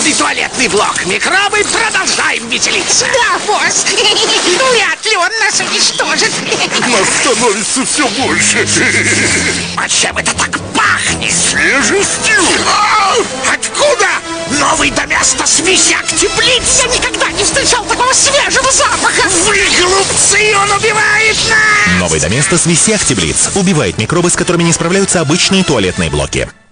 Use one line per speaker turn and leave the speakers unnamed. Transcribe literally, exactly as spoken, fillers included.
Обычный туалетный блок. Микробы, продолжаем веселиться.
Да, босс. Вряд ли он нас уничтожит.
Нас становится все больше.
А чем это так пахнет?
Свежестью.
Откуда? Новый доместос висяк теплиц.
Я никогда не встречал такого свежего запаха.
Вы глупцы, он убивает нас.
Новый доместос Висяхти Блиц убивает микробы, с которыми не справляются обычные туалетные блоки.